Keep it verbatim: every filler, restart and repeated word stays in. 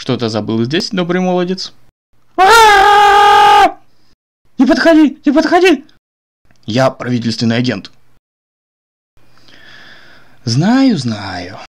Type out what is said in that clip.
Что-то забыл здесь, добрый молодец? Не подходи, не подходи! Я правительственный агент. Знаю, знаю.